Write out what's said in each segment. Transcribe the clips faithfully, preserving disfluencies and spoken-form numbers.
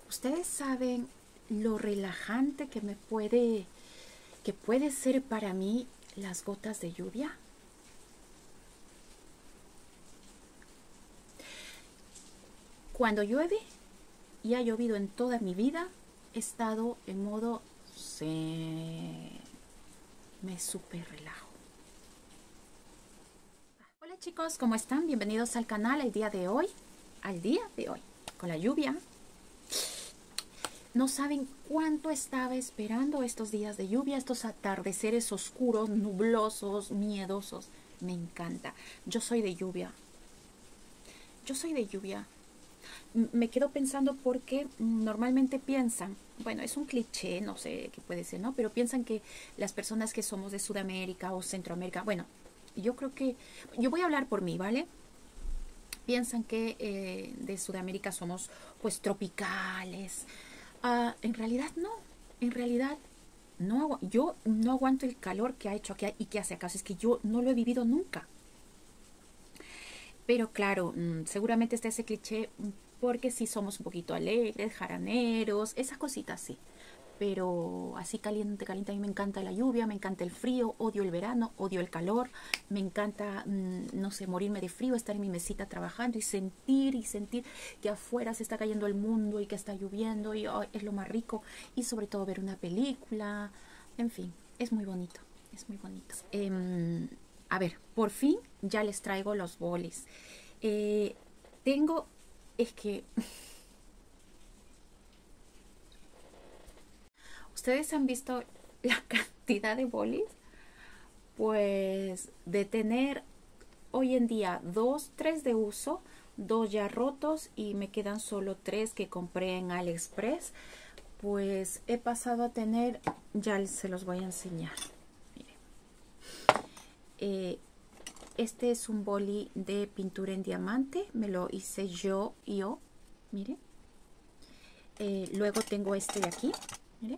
Ustedes saben lo relajante que me puede, que puede ser para mí las gotas de lluvia. Cuando llueve, y ha llovido en toda mi vida, he estado en modo se me súper relajo. Hola chicos, ¿cómo están? Bienvenidos al canal el día de hoy, al día de hoy, con la lluvia. No saben cuánto estaba esperando estos días de lluvia, estos atardeceres oscuros, nublosos, miedosos. Me encanta. Yo soy de lluvia. Yo soy de lluvia. Me quedo pensando porque normalmente piensan, bueno, es un cliché, no sé qué puede ser, ¿no? Pero piensan que las personas que somos de Sudamérica o Centroamérica, bueno, yo creo que, yo voy a hablar por mí, ¿vale? Piensan que eh, de Sudamérica somos pues tropicales. Uh, en realidad no, en realidad no, yo no aguanto el calor que ha hecho aquí y que hace acá, es que yo no lo he vivido nunca. Pero claro, seguramente está ese cliché porque sí somos un poquito alegres, jaraneros, esas cositas sí. Pero así caliente, caliente, a mí me encanta la lluvia, me encanta el frío, odio el verano, odio el calor, me encanta, no sé, morirme de frío, estar en mi mesita trabajando y sentir y sentir que afuera se está cayendo el mundo y que está lloviendo y oh, es lo más rico. Y sobre todo ver una película, en fin, es muy bonito, es muy bonito. Eh, a ver, por fin ya les traigo los bolis. Eh, tengo, es que... ¿Ustedes han visto la cantidad de bolis? Pues de tener hoy en día dos, tres de uso, dos ya rotos y me quedan solo tres que compré en AliExpress, pues he pasado a tener, ya se los voy a enseñar. Miren. Eh, este es un boli de pintura en diamante, me lo hice yo, yo, miren. Eh, luego tengo este de aquí, miren.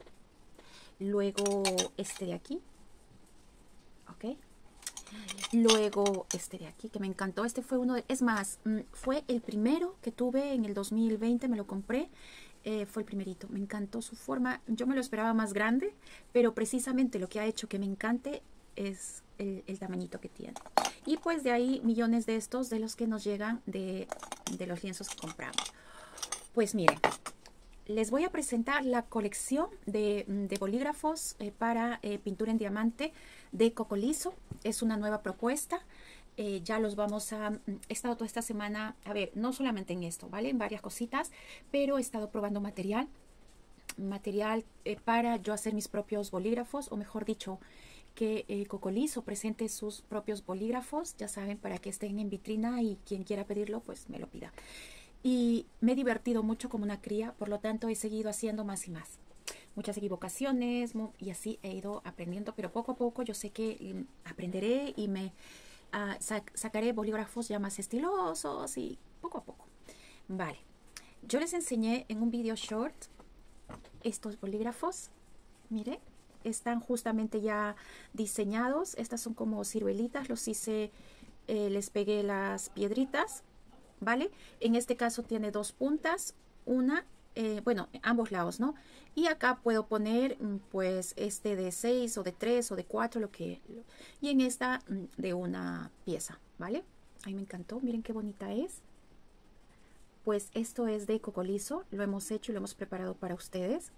Luego este de aquí, ok. Luego este de aquí que me encantó, este fue uno de, es más, fue el primero que tuve en el dos mil veinte, me lo compré, eh, fue el primerito, me encantó su forma, yo me lo esperaba más grande, pero precisamente lo que ha hecho que me encante es el, el tamañito que tiene. Y pues de ahí millones de estos de los que nos llegan de, de los lienzos que compramos. Pues miren, les voy a presentar la colección de, de bolígrafos eh, para eh, pintura en diamante de Cocolizo. Es una nueva propuesta. Eh, ya los vamos a... He estado toda esta semana, a ver, no solamente en esto, ¿vale? En varias cositas, pero he estado probando material. Material eh, para yo hacer mis propios bolígrafos, o mejor dicho, que eh, Cocolizo presente sus propios bolígrafos. Ya saben, para que estén en vitrina y quien quiera pedirlo, pues me lo pida. Y me he divertido mucho como una cría, por lo tanto he seguido haciendo más y más. Muchas equivocaciones y así he ido aprendiendo, pero poco a poco yo sé que aprenderé y me uh, sac sacaré bolígrafos ya más estilosos y poco a poco. Vale, yo les enseñé en un video short estos bolígrafos, mire, están justamente ya diseñados, estas son como ciruelitas, los hice, eh, les pegué las piedritas. ¿Vale? En este caso tiene dos puntas, una, eh, bueno, ambos lados, ¿no? Y acá puedo poner, pues, este de seis o de tres o de cuatro, lo que... Y en esta de una pieza, ¿vale? Ay, me encantó, miren qué bonita es. Pues esto es de Cocolizo, lo hemos hecho y lo hemos preparado para ustedes.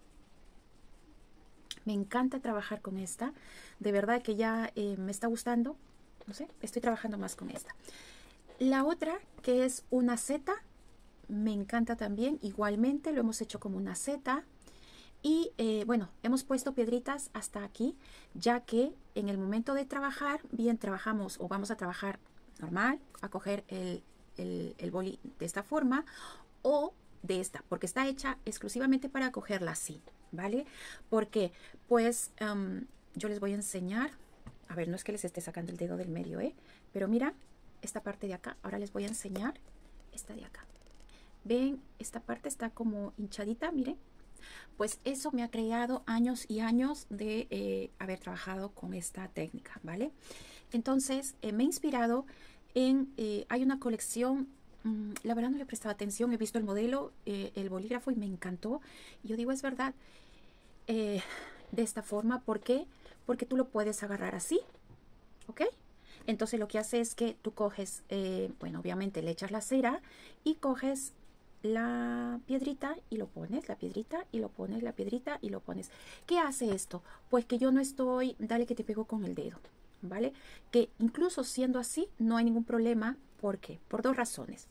Me encanta trabajar con esta, de verdad que ya eh, me está gustando, no sé, estoy trabajando más con esta. La otra, que es una seta, me encanta también, igualmente lo hemos hecho como una seta. Y eh, bueno, hemos puesto piedritas hasta aquí, ya que en el momento de trabajar, bien trabajamos o vamos a trabajar normal, a coger el, el, el boli de esta forma o de esta, porque está hecha exclusivamente para cogerla así, ¿vale? Porque pues um, yo les voy a enseñar, a ver, no es que les esté sacando el dedo del medio, ¿eh? Pero mira, esta parte de acá, ahora les voy a enseñar esta de acá. Ven, esta parte está como hinchadita, miren. Pues eso me ha creado años y años de eh, haber trabajado con esta técnica, ¿vale? Entonces, eh, me he inspirado en, eh, hay una colección mm, la verdad no le prestaba atención, he visto el modelo, eh, el bolígrafo y me encantó. Y yo digo, es verdad, eh, de esta forma, ¿por qué? Porque tú lo puedes agarrar así, ¿ok? Entonces lo que hace es que tú coges, eh, bueno, obviamente le echas la cera y coges la piedrita y lo pones, la piedrita y lo pones, la piedrita y lo pones. ¿Qué hace esto? Pues que yo no estoy, dale que te pego con el dedo, ¿vale? Que incluso siendo así no hay ningún problema. ¿Por qué? Por dos razones.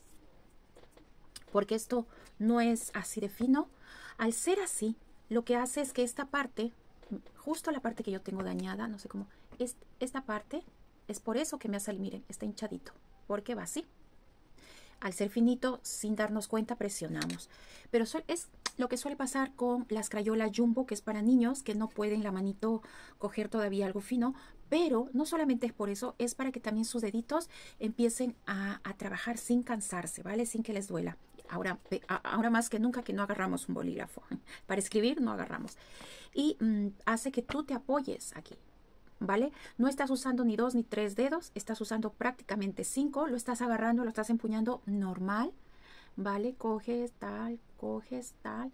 Porque esto no es así de fino. Al ser así, lo que hace es que esta parte, justo la parte que yo tengo dañada, no sé cómo, es, esta parte, es por eso que me ha salido, miren, está hinchadito, porque va así. Al ser finito, sin darnos cuenta, presionamos. Pero es lo que suele pasar con las crayolas Jumbo, que es para niños, que no pueden la manito coger todavía algo fino. Pero no solamente es por eso, es para que también sus deditos empiecen a, a trabajar sin cansarse, ¿vale? Sin que les duela. Ahora, ahora más que nunca que no agarramos un bolígrafo. Para escribir no agarramos. Y mmm, hace que tú te apoyes aquí, ¿vale? No estás usando ni dos ni tres dedos, estás usando prácticamente cinco, lo estás agarrando, lo estás empuñando normal, ¿vale? Coges tal, coges tal.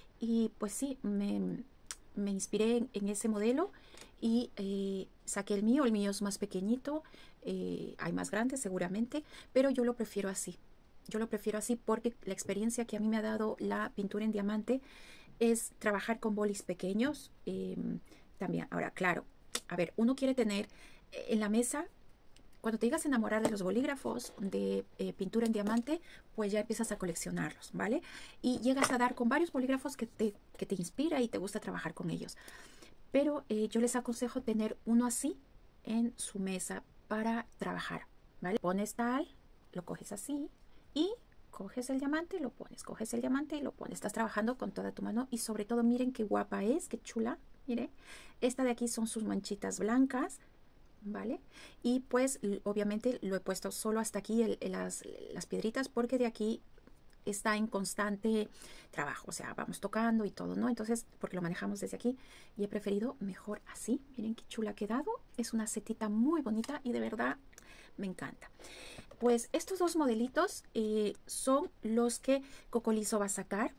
Y pues sí, me, me inspiré en, en ese modelo y eh, saqué el mío. El mío es más pequeñito, eh, hay más grandes seguramente, pero yo lo prefiero así. Yo lo prefiero así porque la experiencia que a mí me ha dado la pintura en diamante es trabajar con bolis pequeños. Eh, también, ahora, claro, a ver, uno quiere tener en la mesa, cuando te llegas a enamorar de los bolígrafos de eh, pintura en diamante, pues ya empiezas a coleccionarlos, ¿vale? Y llegas a dar con varios bolígrafos que te, que te inspira y te gusta trabajar con ellos. Pero eh, yo les aconsejo tener uno así en su mesa para trabajar, ¿vale? Pones tal, lo coges así y coges el diamante y lo pones, coges el diamante y lo pones. Estás trabajando con toda tu mano y sobre todo miren qué guapa es, qué chula. Miren, esta de aquí son sus manchitas blancas, ¿vale? Y pues obviamente lo he puesto solo hasta aquí el, el, las, las piedritas porque de aquí está en constante trabajo, o sea, vamos tocando y todo, ¿no? Entonces, porque lo manejamos desde aquí y he preferido mejor así. Miren qué chula ha quedado. Es una setita muy bonita y de verdad me encanta. Pues estos dos modelitos eh, son los que Cocolizo va a sacar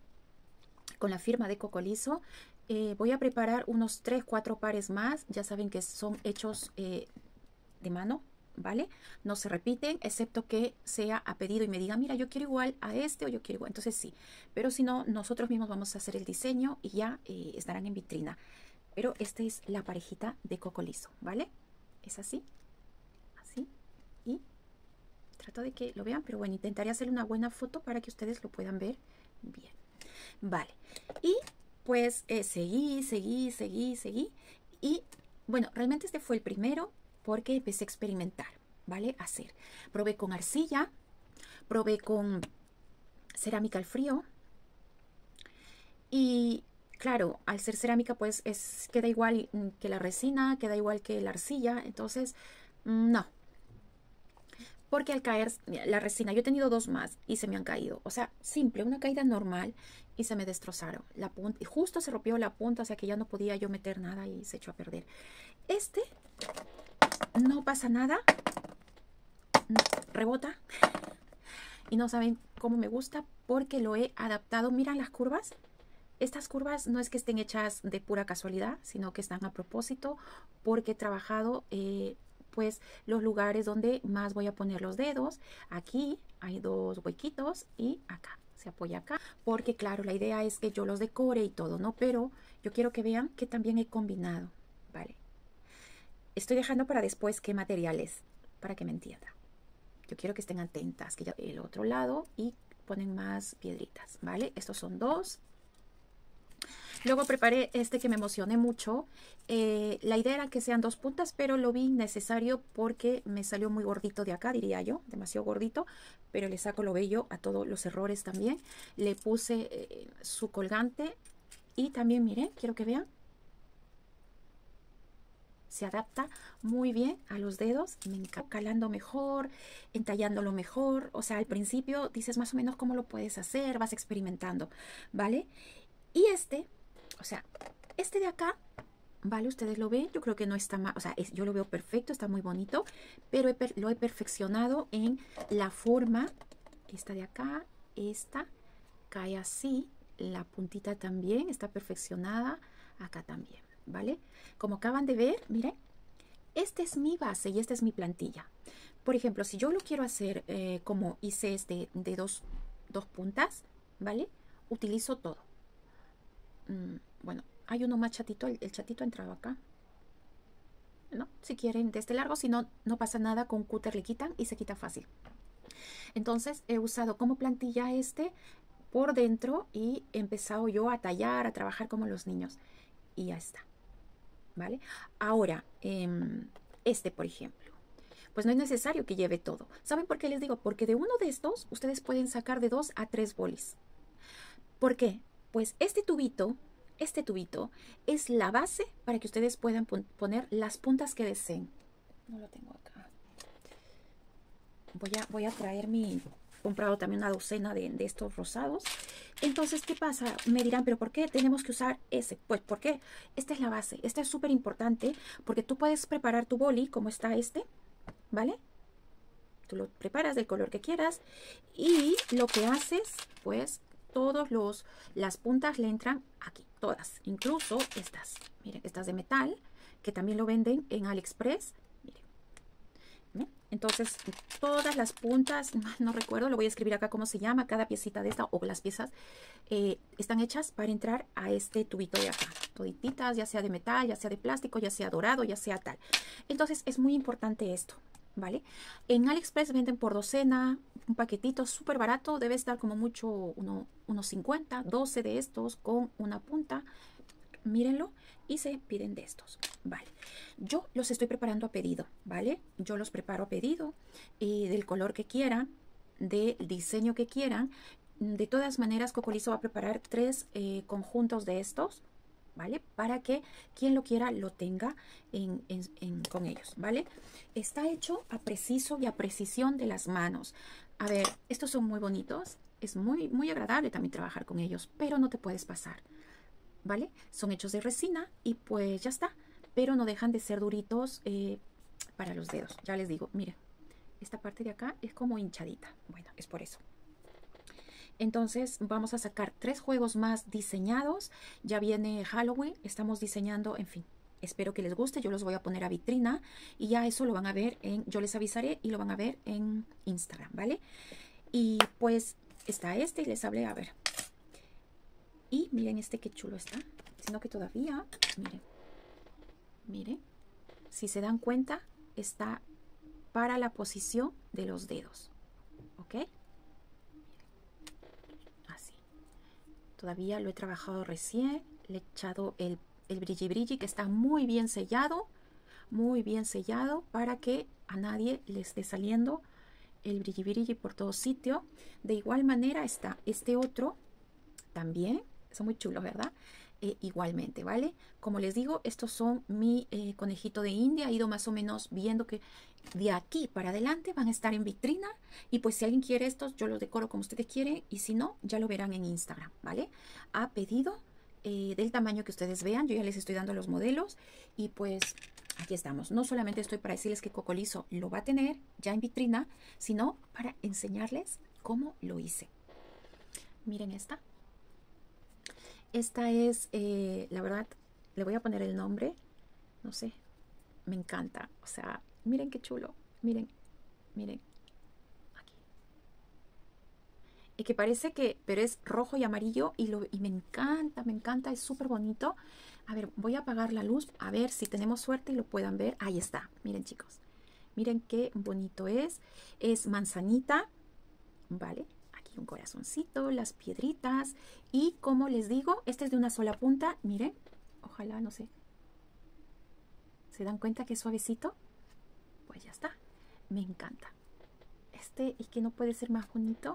con la firma de Cocolizo. Eh, voy a preparar unos tres, cuatro pares más. Ya saben que son hechos eh, de mano, ¿vale? No se repiten, excepto que sea a pedido y me digan, mira, yo quiero igual a este o yo quiero igual. Entonces sí, pero si no, nosotros mismos vamos a hacer el diseño y ya eh, estarán en vitrina. Pero esta es la parejita de Cocolizo, ¿vale? Es así, así y trato de que lo vean, pero bueno, intentaré hacer una buena foto para que ustedes lo puedan ver bien. Vale, y pues eh, seguí, seguí, seguí, seguí. Y bueno, realmente este fue el primero porque empecé a experimentar, ¿vale? A hacer. Probé con arcilla, probé con cerámica al frío. Y claro, al ser cerámica pues es, queda igual que la resina, queda igual que la arcilla. Entonces, no. Porque al caer la resina, yo he tenido dos más y se me han caído. O sea, simple, una caída normal y se me destrozaron. La punta, y justo se rompió la punta, o sea que ya no podía yo meter nada y se echó a perder. Este no pasa nada, rebota. Y no saben cómo me gusta porque lo he adaptado. Miran las curvas. Estas curvas no es que estén hechas de pura casualidad, sino que están a propósito porque he trabajado... Eh, pues los lugares donde más voy a poner los dedos. Aquí hay dos huequitos y acá se apoya acá, porque claro, la idea es que yo los decore y todo, ¿no? Pero yo quiero que vean que también he combinado, ¿vale? Estoy dejando para después qué materiales, para que me entiendan. Yo quiero que estén atentas, que ya el otro lado y ponen más piedritas, ¿vale? Estos son dos. Luego preparé este que me emocioné mucho. Eh, la idea era que sean dos puntas, pero lo vi necesario porque me salió muy gordito de acá, diría yo. Demasiado gordito, pero le saco lo bello a todos los errores también. Le puse eh, su colgante y también, miren, quiero que vean. Se adapta muy bien a los dedos. Me encanta calando mejor, entallándolo mejor. O sea, al principio dices más o menos cómo lo puedes hacer, vas experimentando, ¿vale? Y este... O sea, este de acá, ¿vale? Ustedes lo ven, yo creo que no está mal, o sea, es, yo lo veo perfecto, está muy bonito, pero he per, lo he perfeccionado en la forma esta de acá, esta cae así, la puntita también está perfeccionada, acá también, ¿vale? Como acaban de ver, miren, esta es mi base y esta es mi plantilla. Por ejemplo, si yo lo quiero hacer eh, como hice este de dos, dos puntas, ¿vale? Utilizo todo. Mm, bueno, hay uno más chatito, el, el chatito ha entrado acá. ¿No? Si quieren de este largo, si no, no pasa nada, con cúter le quitan y se quita fácil. Entonces he usado como plantilla este por dentro y he empezado yo a tallar, a trabajar como los niños. Y ya está, ¿vale? Ahora, eh, este por ejemplo, pues no es necesario que lleve todo. ¿Saben por qué les digo? Porque de uno de estos ustedes pueden sacar de dos a tres bolis. ¿Por qué? Pues este tubito, este tubito es la base para que ustedes puedan poner las puntas que deseen. No lo tengo acá. Voy a, voy a traer mi... He comprado también una docena de, de estos rosados. Entonces, ¿qué pasa? Me dirán, ¿pero por qué tenemos que usar ese? Pues, ¿por qué? Esta es la base. Esta es súper importante porque tú puedes preparar tu boli como está este, ¿vale? Tú lo preparas del color que quieras y lo que haces, pues, todos los las puntas le entran aquí, todas, incluso estas. Miren, estas de metal, que también lo venden en AliExpress. Miren. ¿Ven? Entonces, todas las puntas, no recuerdo, lo voy a escribir acá cómo se llama, cada piecita de esta, o las piezas, eh, están hechas para entrar a este tubito de acá. Todititas, ya sea de metal, ya sea de plástico, ya sea dorado, ya sea tal. Entonces, es muy importante esto, ¿vale? En AliExpress venden por docena, un paquetito súper barato, debe estar como mucho uno, unos cincuenta, doce de estos con una punta. Mírenlo y se piden de estos, ¿vale? Yo los estoy preparando a pedido, ¿vale? Yo los preparo a pedido y del color que quieran, del diseño que quieran. De todas maneras, Cocolizo va a preparar tres eh, conjuntos de estos, ¿vale? Para que quien lo quiera lo tenga en, en, en, con ellos, ¿vale? Está hecho a preciso y a precisión de las manos. A ver, estos son muy bonitos. Es muy, muy agradable también trabajar con ellos, pero no te puedes pasar, ¿vale? Son hechos de resina y pues ya está. Pero no dejan de ser duritos eh, para los dedos. Ya les digo, miren, esta parte de acá es como hinchadita. Bueno, es por eso. Entonces vamos a sacar tres juegos más diseñados. Ya viene Halloween, estamos diseñando, en fin. Espero que les guste, yo los voy a poner a vitrina y ya eso lo van a ver en, yo les avisaré y lo van a ver en Instagram, ¿vale? Y pues está este y les hablé, a ver. Y miren este qué chulo está, sino que todavía, miren, miren, si se dan cuenta, está para la posición de los dedos, ¿ok? Así. Todavía lo he trabajado recién, le he echado el, el brilli brilli que está muy bien sellado, muy bien sellado para que a nadie le esté saliendo el brilli brilli por todo sitio. De igual manera está este otro también. Son muy chulos, ¿verdad? Eh, igualmente, ¿vale? Como les digo, estos son mi eh, conejito de India. He ido más o menos viendo que de aquí para adelante van a estar en vitrina. Y pues si alguien quiere estos, yo los decoro como ustedes quieren. Y si no, ya lo verán en Instagram, ¿vale? A pedido eh, del tamaño que ustedes vean. Yo ya les estoy dando los modelos. Y pues aquí estamos. No solamente estoy para decirles que Cocolizo lo va a tener ya en vitrina, sino para enseñarles cómo lo hice. Miren esta. Esta es, eh, la verdad, le voy a poner el nombre, no sé, me encanta. O sea, miren qué chulo, miren, miren, aquí. Y que parece que, pero es rojo y amarillo y, lo, y me encanta, me encanta, es súper bonito. A ver, voy a apagar la luz, a ver si tenemos suerte y lo puedan ver. Ahí está, miren chicos, miren qué bonito es. Es manzanita, ¿vale? Un corazoncito, las piedritas y como les digo, este es de una sola punta, miren, ojalá, no sé, ¿se dan cuenta que es suavecito? Pues ya está, me encanta este, y que no puede ser más bonito,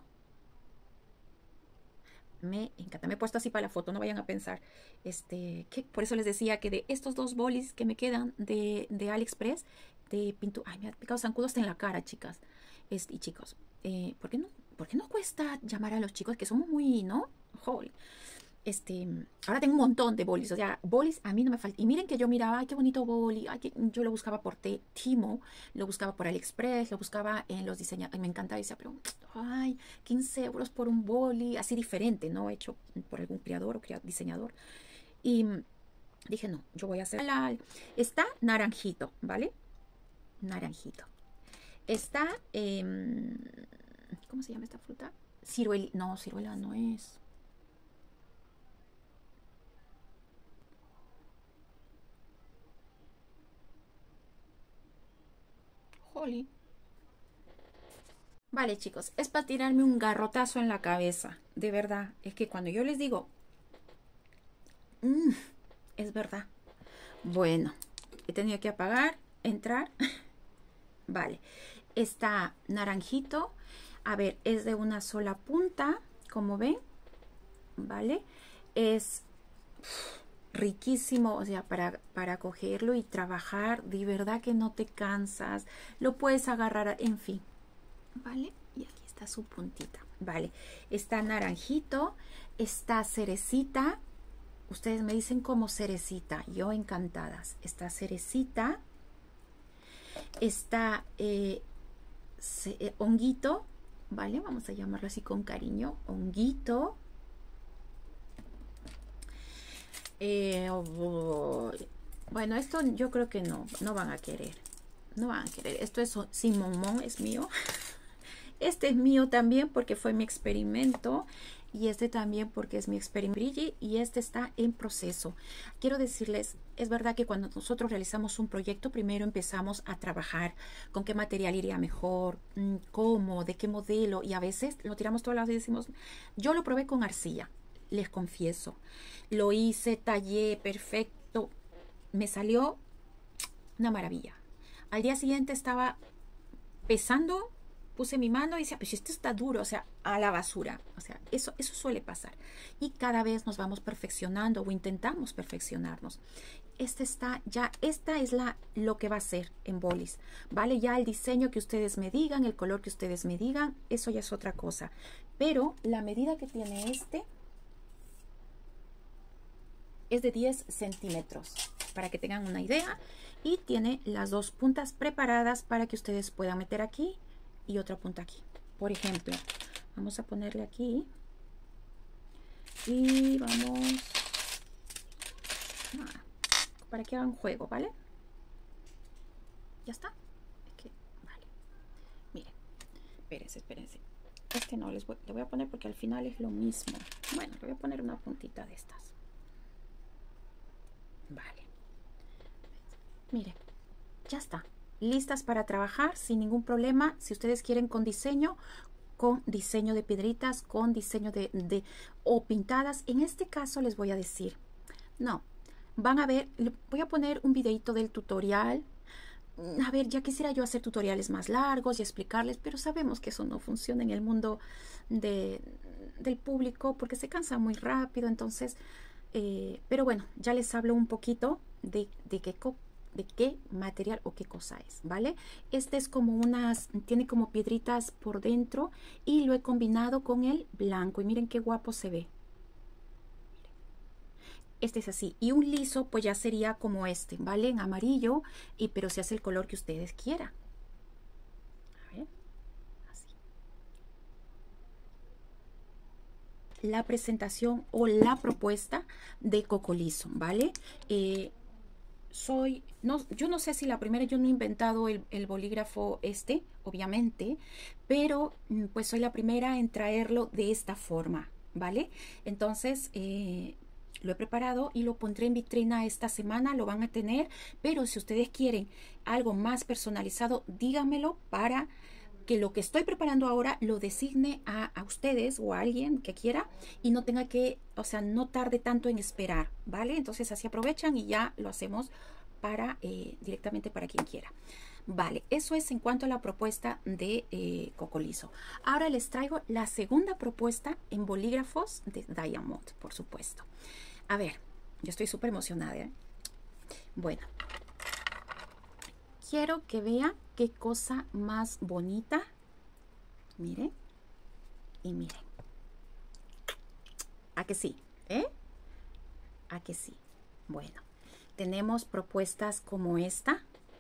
me encanta. Me he puesto así para la foto, no vayan a pensar este, que por eso les decía que de estos dos bolis que me quedan de, de AliExpress de pintura, ay, me ha picado zancudo hasta en la cara, chicas, este, y chicos, eh, ¿por qué no? ¿Por qué no cuesta llamar a los chicos que somos muy, ¿no? Joder. este, ahora tengo un montón de bolis, o sea, bolis a mí no me falta. Y miren que yo miraba, ay, qué bonito boli, ay, que yo lo buscaba por Timo, lo buscaba por AliExpress, lo buscaba en los diseñadores, me encantaba y decía, pero, ay, quince euros por un boli, así diferente, ¿no? Hecho por algún creador o diseñador. Y dije, no, yo voy a hacer, la, está naranjito, ¿vale? Naranjito. Está, eh, ¿cómo se llama esta fruta? Ciruela, no, ciruela no es. Jolly. Vale, chicos, es para tirarme un garrotazo en la cabeza. De verdad, es que cuando yo les digo, mmm, es verdad. Bueno, he tenido que apagar, entrar. Vale, está naranjito. A ver, es de una sola punta, como ven. Vale, es riquísimo, o sea, para, para cogerlo y trabajar, de verdad que no te cansas, lo puedes agarrar, en fin, ¿vale? Y aquí está su puntita, ¿vale? Está naranjito, está cerecita, ustedes me dicen como cerecita, yo encantadas, está cerecita, está eh, ce, eh, honguito, ¿vale? Vamos a llamarlo así con cariño, honguito. Eh, oh, bueno, esto yo creo que no, no van a querer, no van a querer. Esto es cinnamon, es mío. Este es mío también porque fue mi experimento y este también porque es mi experimento y este está en proceso. Quiero decirles, es verdad que cuando nosotros realizamos un proyecto, primero empezamos a trabajar con qué material iría mejor, cómo, de qué modelo, y a veces lo tiramos todas las veces y decimos, yo lo probé con arcilla. Les confieso, lo hice, tallé, perfecto, me salió una maravilla. Al día siguiente estaba pesando, puse mi mano y decía, pues esto está duro, o sea, a la basura. O sea, eso, eso suele pasar. Y cada vez nos vamos perfeccionando o intentamos perfeccionarnos. Este está ya, esta es la, lo que va a ser en bolis, ¿vale? Ya el diseño que ustedes me digan, el color que ustedes me digan, eso ya es otra cosa. Pero la medida que tiene este es de diez centímetros, para que tengan una idea, y tiene las dos puntas preparadas para que ustedes puedan meter aquí y otra punta aquí. Por ejemplo, vamos a ponerle aquí y vamos ah, para que hagan juego, ¿vale? Ya está. Es que, vale. Miren, espérense, espérense. Este no les voy, le voy a poner porque al final es lo mismo. Bueno, le voy a poner una puntita de estas. Vale, miren, ya está, listas para trabajar sin ningún problema. Si ustedes quieren con diseño, con diseño de piedritas, con diseño de, de o pintadas, en este caso les voy a decir, no, van a ver, voy a poner un videito del tutorial. A ver, ya quisiera yo hacer tutoriales más largos y explicarles, pero sabemos que eso no funciona en el mundo de, del público porque se cansa muy rápido. Entonces, eh, pero bueno, ya les hablo un poquito de, de, qué, de qué material o qué cosa es, ¿vale? Este es como unas, tiene como piedritas por dentro y lo he combinado con el blanco y miren qué guapo se ve. Este es así, y un liso pues ya sería como este, ¿vale? En amarillo, y pero se hace el color que ustedes quieran. A ver, así. La presentación o la propuesta de Coco Liso, ¿vale? Eh, soy, no, yo no sé si la primera, yo no he inventado el, el bolígrafo este, obviamente, pero pues soy la primera en traerlo de esta forma, ¿vale? Entonces, eh, lo he preparado y lo pondré en vitrina esta semana, lo van a tener, pero si ustedes quieren algo más personalizado, díganmelo para que lo que estoy preparando ahora lo designe a, a ustedes o a alguien que quiera y no tenga que, o sea, no tarde tanto en esperar, ¿vale? Entonces así aprovechan y ya lo hacemos para eh, directamente para quien quiera. Vale, eso es en cuanto a la propuesta de eh, Coco Liso. Ahora les traigo la segunda propuesta en bolígrafos de Diamond, por supuesto. A ver, yo estoy súper emocionada, ¿eh? Bueno, quiero que vean qué cosa más bonita. Miren y miren. ¿A que sí? ¿Eh? ¿A que sí? Bueno, tenemos propuestas como esta.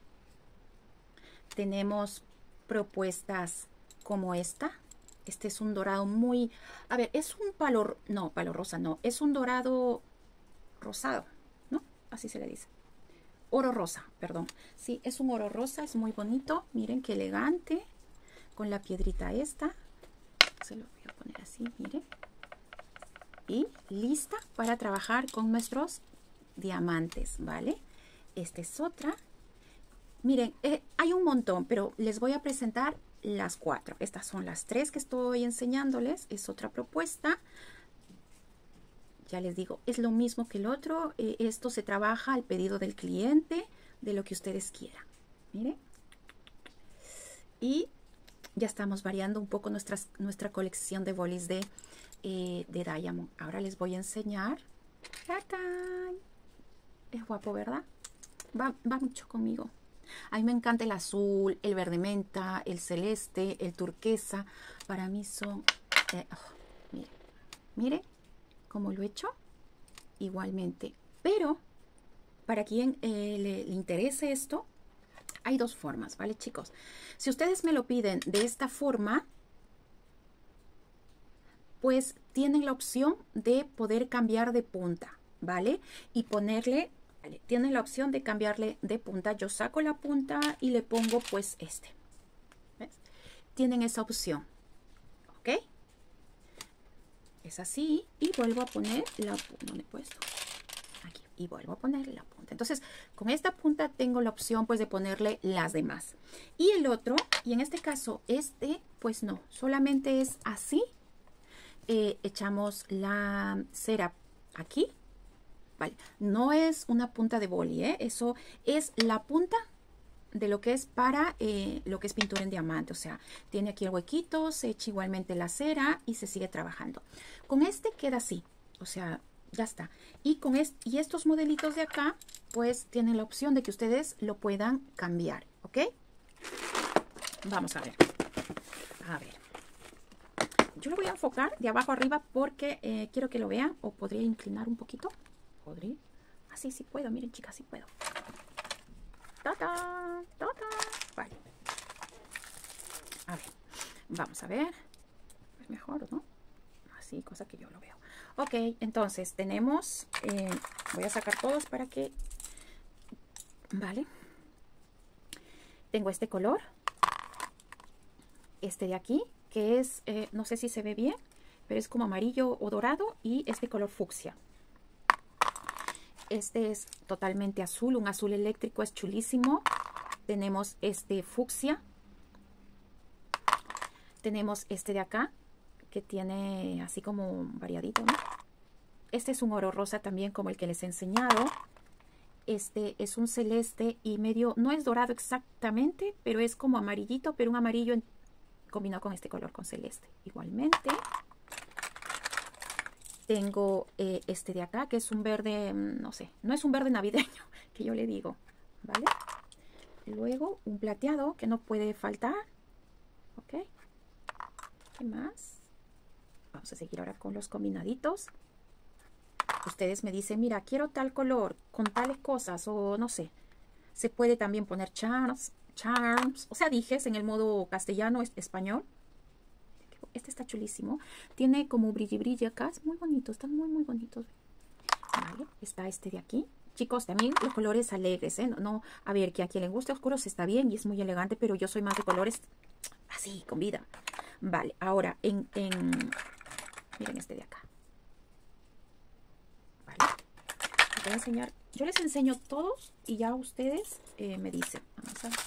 Tenemos propuestas como esta. Este es un dorado muy... A ver, es un palo... No, palo rosa no. Es un dorado rosado, ¿no? Así se le dice. Oro rosa, perdón. Sí, es un oro rosa. Es muy bonito. Miren qué elegante. Con la piedrita esta. Se lo voy a poner así, miren. Y lista para trabajar con nuestros diamantes, ¿vale? Esta es otra. Miren, eh, hay un montón, pero les voy a presentar las cuatro. Estas son las tres que estoy enseñándoles. Es otra propuesta. Ya les digo, es lo mismo que el otro. Eh, esto se trabaja al pedido del cliente, de lo que ustedes quieran. Miren. Y ya estamos variando un poco nuestras, nuestra colección de bolis de, eh, de Diamond. Ahora les voy a enseñar. ¡Tatán! Es guapo, ¿verdad? Va, va mucho conmigo. A mí me encanta el azul, el verde menta, el celeste, el turquesa. Para mí son... Eh, oh, mire, mire cómo lo he hecho. Igualmente. Pero, para quien eh, le, le interese esto, hay dos formas, ¿vale, chicos? Si ustedes me lo piden de esta forma, pues tienen la opción de poder cambiar de punta, ¿vale? Y ponerle... Tienen la opción de cambiarle de punta. Yo saco la punta y le pongo pues este. ¿Ves? Tienen esa opción. ¿Ok? Es así. Y vuelvo a poner la punta. ¿Dónde he puesto? Aquí. Y vuelvo a poner la punta. Entonces, con esta punta tengo la opción pues de ponerle las demás. Y el otro, y en este caso este, pues no. Solamente es así. Eh, echamos la cera aquí. Vale, no es una punta de boli, ¿eh? Eso es la punta de lo que es para eh, lo que es pintura en diamante. O sea, tiene aquí el huequito, se echa igualmente la cera y se sigue trabajando. Con este queda así, o sea, ya está. Y con este, y estos modelitos de acá, pues tienen la opción de que ustedes lo puedan cambiar, ¿ok? Vamos a ver. A ver. Yo lo voy a enfocar de abajo arriba porque eh, quiero que lo vean, o podría inclinar un poquito. ¿Podría? Ah, sí, sí puedo. Miren, chicas, sí puedo. ¡Tata! ¡Tata! Vale. A ver. Vamos a ver. Es mejor, ¿no? Así, cosa que yo lo veo. Ok, entonces tenemos... Eh, voy a sacar todos para que... Vale. Tengo este color. Este de aquí, que es... Eh, no sé si se ve bien, pero es como amarillo o dorado. Y este color fucsia. Este es totalmente azul, un azul eléctrico, es chulísimo. Tenemos este fucsia. Tenemos este de acá, que tiene así como variadito, ¿no? Este es un oro rosa también, como el que les he enseñado. Este es un celeste y medio, no es dorado exactamente, pero es como amarillito, pero un amarillo en, combinado con este color, con celeste. Igualmente. Tengo eh, este de acá, que es un verde, no sé, no es un verde navideño, que yo le digo, ¿vale? Luego un plateado, que no puede faltar, ¿ok? ¿Qué más? Vamos a seguir ahora con los combinaditos. Ustedes me dicen, mira, quiero tal color, con tales cosas, o no sé. Se puede también poner charms, charms, o sea, dijes en el modo castellano, español. Este está chulísimo. Tiene como brilli brilli acá. Es muy bonito. Están muy, muy bonitos. Vale. Está este de aquí. Chicos, también los colores alegres, ¿eh? No, no, a ver, que a quien le guste oscuros está bien y es muy elegante, pero yo soy más de colores así, con vida. Vale. Ahora, en... en miren este de acá. Vale. Les voy a enseñar. Yo les enseño todos y ya ustedes eh, me dicen. Vamos a ver.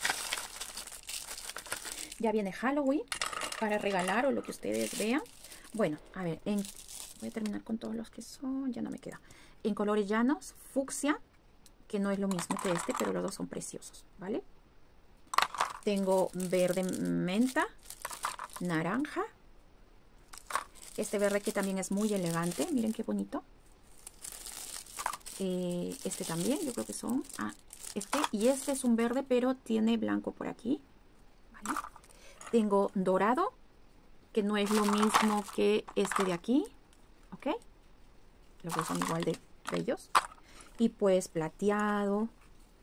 Ya viene Halloween. Para regalar o lo que ustedes vean. Bueno, a ver, en, voy a terminar con todos los que son, ya no me queda. En colores llanos, fucsia, que no es lo mismo que este, pero los dos son preciosos, ¿vale? Tengo verde menta, naranja. Este verde que también es muy elegante, miren qué bonito. Eh, este también, yo creo que son, ah, este y este es un verde, pero tiene blanco por aquí, ¿vale? Tengo dorado, que no es lo mismo que este de aquí, ¿ok? Los dos son igual de bellos. Y pues plateado.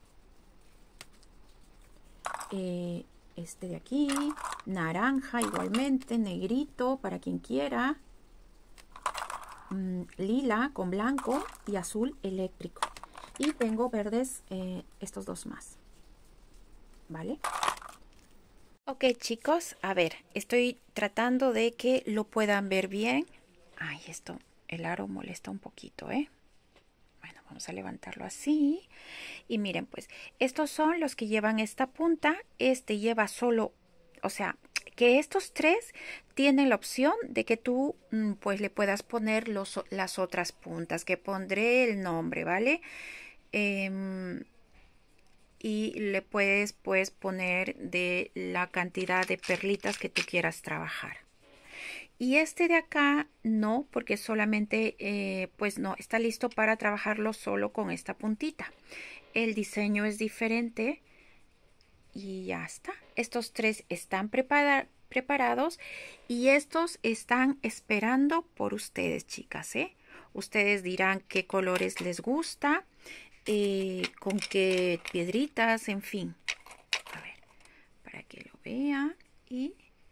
Eh, este de aquí, naranja igualmente, negrito para quien quiera. Mm, lila con blanco y azul eléctrico. Y tengo verdes, eh, estos dos más. ¿Vale? Ok, chicos, a ver, estoy tratando de que lo puedan ver bien. Ay, esto, el aro molesta un poquito, ¿eh? Bueno, vamos a levantarlo así. Y miren, pues, estos son los que llevan esta punta. Este lleva solo, o sea, que estos tres tienen la opción de que tú, pues, le puedas poner los, las otras puntas, que pondré el nombre, ¿vale? Eh, y le puedes, pues, poner de la cantidad de perlitas que tú quieras trabajar. Y este de acá no, porque solamente, eh, pues no, está listo para trabajarlo solo con esta puntita. El diseño es diferente y ya está. Estos tres están prepara preparados y estos están esperando por ustedes, chicas, ¿eh? Ustedes dirán qué colores les gusta, eh, con qué piedritas, en fin. A ver, para que lo vean y...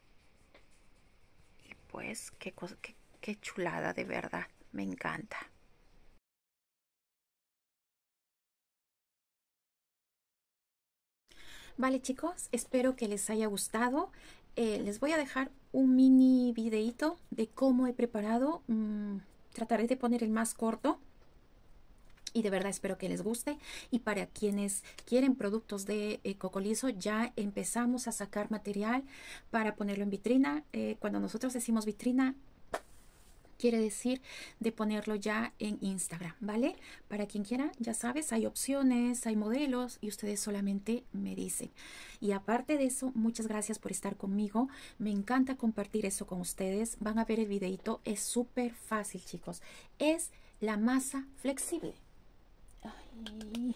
Pues qué, cosa, qué, qué chulada, de verdad, me encanta. Vale, chicos, espero que les haya gustado. Eh, les voy a dejar un mini videito de cómo he preparado. Mm, trataré de poner el más corto. Y de verdad espero que les guste. Y para quienes quieren productos de eh, Cocolizo, ya empezamos a sacar material para ponerlo en vitrina. Eh, cuando nosotros decimos vitrina, quiere decir de ponerlo ya en Instagram, ¿vale? Para quien quiera, ya sabes, hay opciones, hay modelos y ustedes solamente me dicen. Y aparte de eso, muchas gracias por estar conmigo. Me encanta compartir eso con ustedes. Van a ver el videito, es súper fácil, chicos. Es la masa flexible. Ay.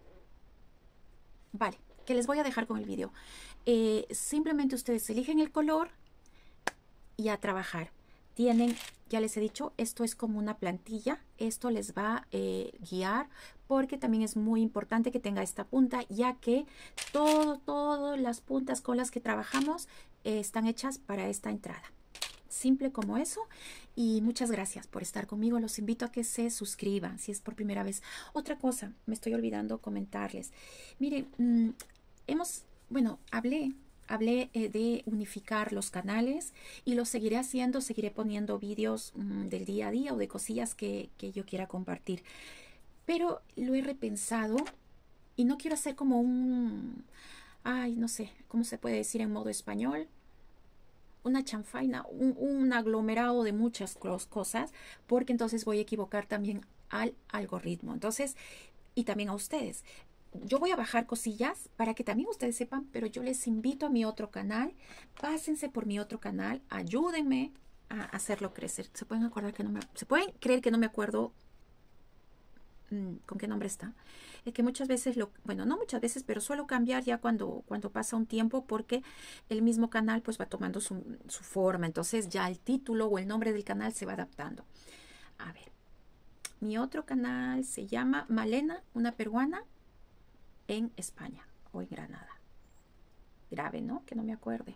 Vale, que les voy a dejar con el video. Eh, simplemente ustedes eligen el color y a trabajar. Tienen, ya les he dicho, esto es como una plantilla. Esto les va a eh, guiar porque también es muy importante que tenga esta punta, ya que todo, todas las puntas con las que trabajamos eh, están hechas para esta entrada. Simple como eso. Y muchas gracias por estar conmigo. Los invito a que se suscriban si es por primera vez. Otra cosa, me estoy olvidando comentarles. Miren, mmm, hemos, bueno, hablé... Hablé eh, de unificar los canales y lo seguiré haciendo, seguiré poniendo vídeos mmm, del día a día o de cosillas que, que yo quiera compartir. Pero lo he repensado y no quiero hacer como un, ay, no sé, ¿cómo se puede decir en modo español? Una chanfaina, un, un aglomerado de muchas cosas, porque entonces voy a equivocar también al algoritmo. Entonces, y también a ustedes. Yo voy a bajar cosillas para que también ustedes sepan, pero yo les invito a mi otro canal. Pásense por mi otro canal, ayúdenme a hacerlo crecer. Se pueden acordar que no me, se pueden creer que no me acuerdo mmm, con qué nombre está. Es que muchas veces lo, bueno, no muchas veces, pero suelo cambiar ya cuando, cuando pasa un tiempo, porque el mismo canal pues va tomando su, su forma. Entonces ya el título o el nombre del canal se va adaptando. A ver, mi otro canal se llama Malena, una peruana en España o en Granada. Grave, ¿no? Que no me acuerde.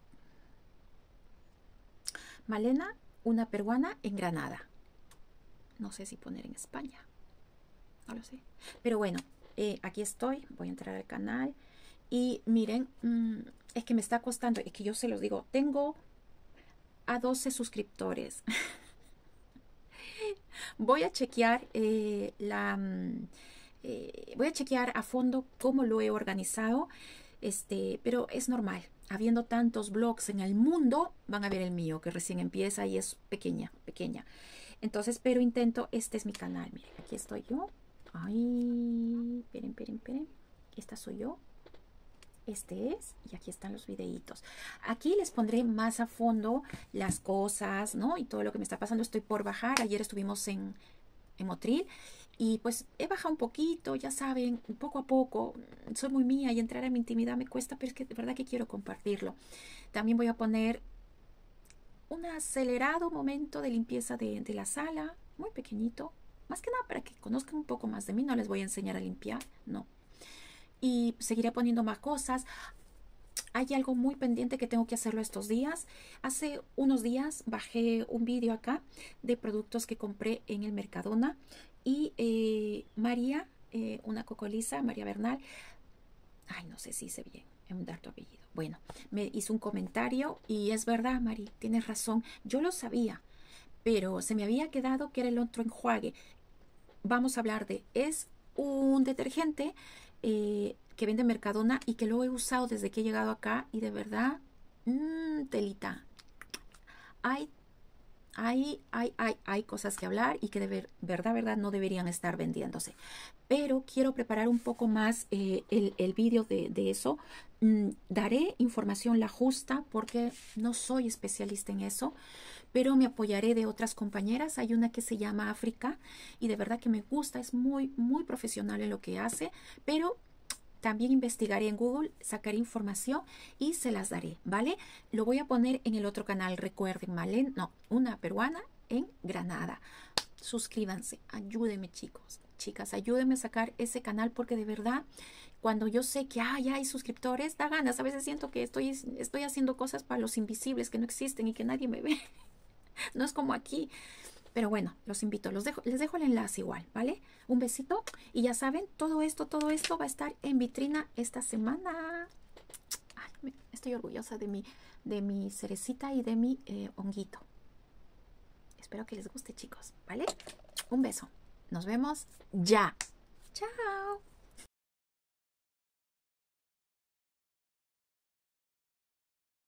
Malena, una peruana en Granada. No sé si poner en España. No lo sé. Pero bueno, eh, aquí estoy. Voy a entrar al canal. Y miren, mmm, es que me está costando. Es que yo se los digo. Tengo a doce suscriptores. Voy a chequear eh, la... Mmm, Eh, voy a chequear a fondo cómo lo he organizado, este, pero es normal. Habiendo tantos blogs en el mundo, van a ver el mío, que recién empieza y es pequeña, pequeña. Entonces, pero intento, este es mi canal. Miren, aquí estoy yo. Ay, esperen, esperen, esperen. Esta soy yo. Este es, y aquí están los videitos. Aquí les pondré más a fondo las cosas, ¿no? Y todo lo que me está pasando. Estoy por bajar. Ayer estuvimos en, en Motril. Y pues he bajado un poquito, ya saben, poco a poco. Soy muy mía y entrar en mi intimidad me cuesta, pero es que de verdad que quiero compartirlo. También voy a poner un acelerado momento de limpieza de, de la sala, muy pequeñito. más que nada para que conozcan un poco más de mí. No les voy a enseñar a limpiar, no. Y seguiré poniendo más cosas. Hay algo muy pendiente que tengo que hacerlo estos días. Hace unos días bajé un vídeo acá de productos que compré en el Mercadona y eh, María, eh, una cocoliza, María Bernal, ay, no sé si hice bien en dar tu apellido. Bueno, me hizo un comentario y es verdad, Mari, tienes razón. Yo lo sabía, pero se me había quedado que era el otro enjuague. Vamos a hablar de, es un detergente eh, que vende Mercadona y que lo he usado desde que he llegado acá y de verdad, mmm, telita. Hay, hay, hay, hay, hay cosas que hablar y que de ver, verdad, verdad no deberían estar vendiéndose. Pero quiero preparar un poco más eh, el, el vídeo de, de eso. Mm, daré información la justa porque no soy especialista en eso, pero me apoyaré de otras compañeras. Hay una que se llama África y de verdad que me gusta, es muy, muy profesional en lo que hace, pero también investigaré en Google, sacaré información y se las daré, ¿vale? Lo voy a poner en el otro canal, recuerden, Malen, no, una peruana en Granada. Suscríbanse, ayúdenme chicos, chicas, ayúdenme a sacar ese canal porque de verdad, cuando yo sé que ah, ya hay suscriptores, da ganas. A veces siento que estoy, estoy haciendo cosas para los invisibles que no existen y que nadie me ve. No es como aquí. Pero bueno, los invito, los dejo, les dejo el enlace igual, ¿vale? Un besito. Y ya saben, todo esto, todo esto va a estar en vitrina esta semana. Ay, me, estoy orgullosa de mi, de mi cerecita y de mi eh, honguito. Espero que les guste, chicos, ¿vale? Un beso. Nos vemos ya. Chao.